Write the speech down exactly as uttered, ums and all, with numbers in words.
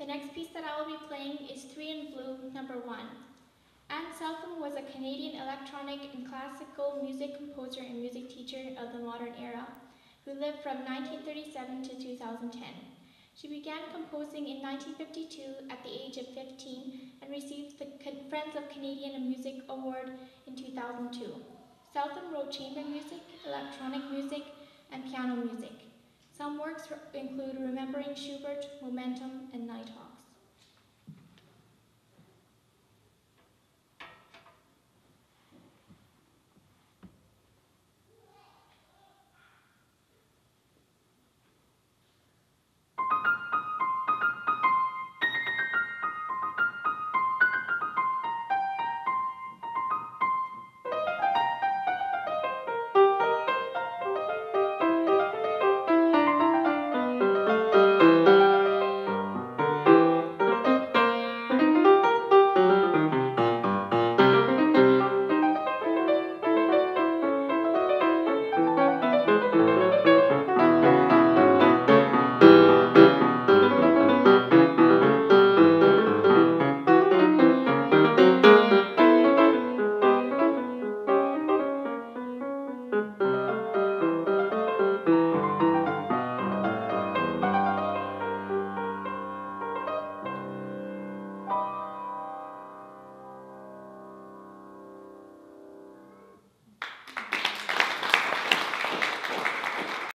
The next piece that I will be playing is Three in Blue, number one. Anne Southam was a Canadian electronic and classical music composer and music teacher of the modern era, who lived from nineteen thirty-seven to two thousand ten. She began composing in nineteen fifty-two at the age of fifteen and received the Friends of Canadian Music Award in two thousand two. Southam wrote chamber music, electronic music, and piano music. Some works include Remembering Schubert, Momentum, and